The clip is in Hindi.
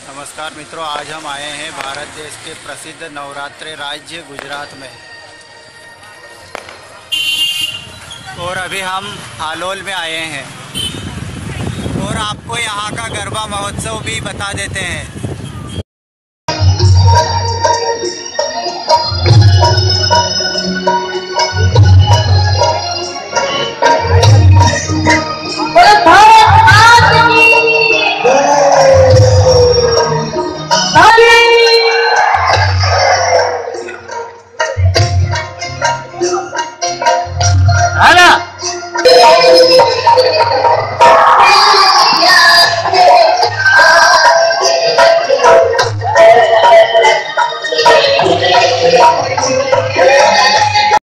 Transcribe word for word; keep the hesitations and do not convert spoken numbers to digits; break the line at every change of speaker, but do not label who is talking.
नमस्कार मित्रों, आज हम आए हैं भारत देश के प्रसिद्ध नवरात्रि राज्य गुजरात में और अभी हम हालोल में आए हैं और आपको यहाँ का गरबा महोत्सव भी बता देते हैं।
है ना।